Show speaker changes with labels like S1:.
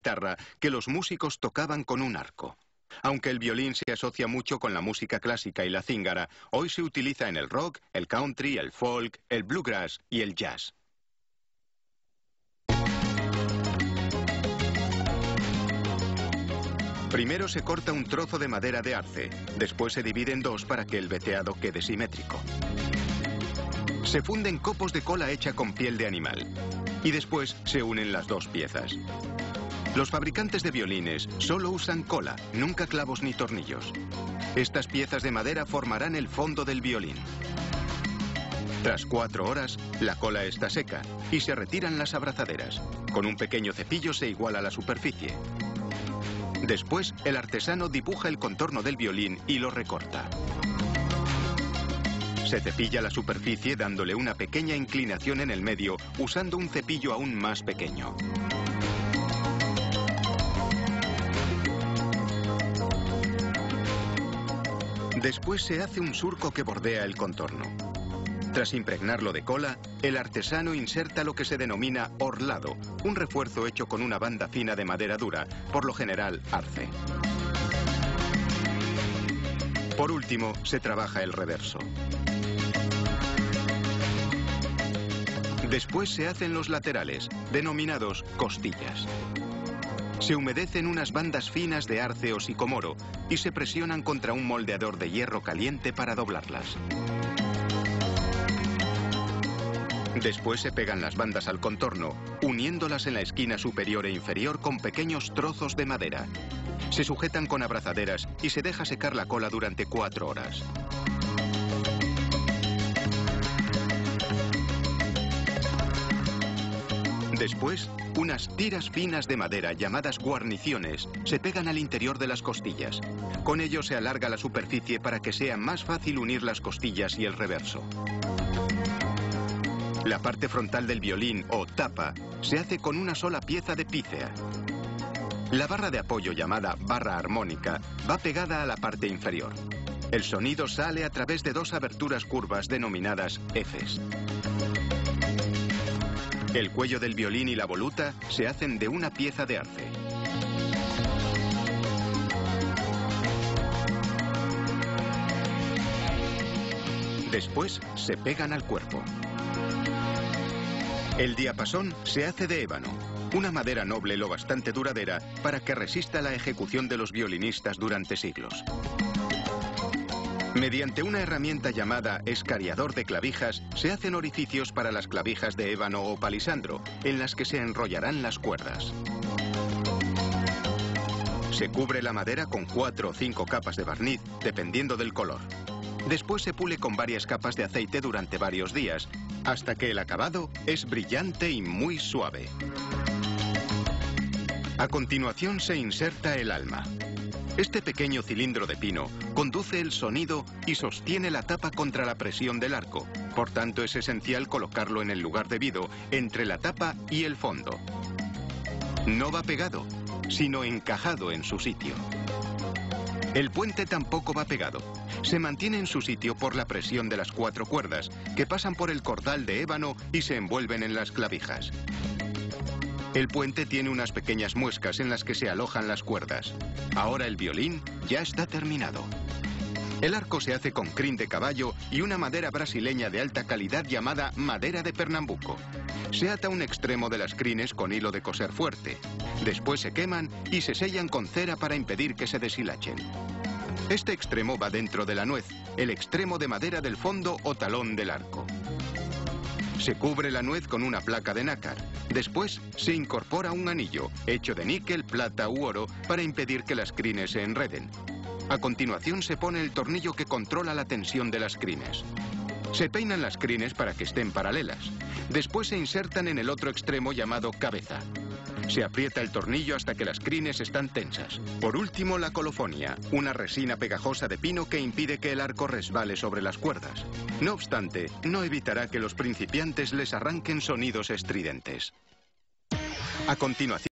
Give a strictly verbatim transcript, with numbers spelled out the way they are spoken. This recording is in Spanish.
S1: guitarra que los músicos tocaban con un arco. Aunque el violín se asocia mucho con la música clásica y la cíngara, hoy se utiliza en el rock, el country, el folk, el bluegrass y el jazz. Primero se corta un trozo de madera de arce, después se divide en dos para que el veteado quede simétrico. Se funden copos de cola hecha con piel de animal y después se unen las dos piezas. Los fabricantes de violines solo usan cola, nunca clavos ni tornillos. Estas piezas de madera formarán el fondo del violín. Tras cuatro horas, la cola está seca y se retiran las abrazaderas. Con un pequeño cepillo se iguala la superficie. Después, el artesano dibuja el contorno del violín y lo recorta. Se cepilla la superficie dándole una pequeña inclinación en el medio usando un cepillo aún más pequeño. Después se hace un surco que bordea el contorno. Tras impregnarlo de cola, el artesano inserta lo que se denomina orlado, un refuerzo hecho con una banda fina de madera dura, por lo general arce. Por último, se trabaja el reverso. Después se hacen los laterales, denominados costillas. Se humedecen unas bandas finas de arce o sicomoro y se presionan contra un moldeador de hierro caliente para doblarlas. Después se pegan las bandas al contorno, uniéndolas en la esquina superior e inferior con pequeños trozos de madera. Se sujetan con abrazaderas y se deja secar la cola durante cuatro horas. Después, unas tiras finas de madera llamadas guarniciones se pegan al interior de las costillas. Con ello se alarga la superficie para que sea más fácil unir las costillas y el reverso. La parte frontal del violín, o tapa, se hace con una sola pieza de pícea. La barra de apoyo, llamada barra armónica, va pegada a la parte inferior. El sonido sale a través de dos aberturas curvas denominadas efes. El cuello del violín y la voluta se hacen de una pieza de arce. Después se pegan al cuerpo. El diapasón se hace de ébano, una madera noble lo bastante duradera para que resista la ejecución de los violinistas durante siglos. Mediante una herramienta llamada escariador de clavijas, se hacen orificios para las clavijas de ébano o palisandro, en las que se enrollarán las cuerdas. Se cubre la madera con cuatro o cinco capas de barniz, dependiendo del color. Después se pule con varias capas de aceite durante varios días, hasta que el acabado es brillante y muy suave. A continuación se inserta el alma. Este pequeño cilindro de pino conduce el sonido y sostiene la tapa contra la presión del arco. Por tanto, es esencial colocarlo en el lugar debido, entre la tapa y el fondo. No va pegado, sino encajado en su sitio. El puente tampoco va pegado. Se mantiene en su sitio por la presión de las cuatro cuerdas, que pasan por el cordal de ébano y se envuelven en las clavijas. El puente tiene unas pequeñas muescas en las que se alojan las cuerdas. Ahora el violín ya está terminado. El arco se hace con crin de caballo y una madera brasileña de alta calidad llamada madera de Pernambuco. Se ata un extremo de las crines con hilo de coser fuerte. Después se queman y se sellan con cera para impedir que se deshilachen. Este extremo va dentro de la nuez, el extremo de madera del fondo o talón del arco. Se cubre la nuez con una placa de nácar. Después se incorpora un anillo, hecho de níquel, plata u oro, para impedir que las crines se enreden. A continuación se pone el tornillo que controla la tensión de las crines. Se peinan las crines para que estén paralelas. Después se insertan en el otro extremo llamado cabeza. Se aprieta el tornillo hasta que las crines están tensas. Por último, la colofonia, una resina pegajosa de pino que impide que el arco resbale sobre las cuerdas. No obstante, no evitará que los principiantes les arranquen sonidos estridentes. A continuación,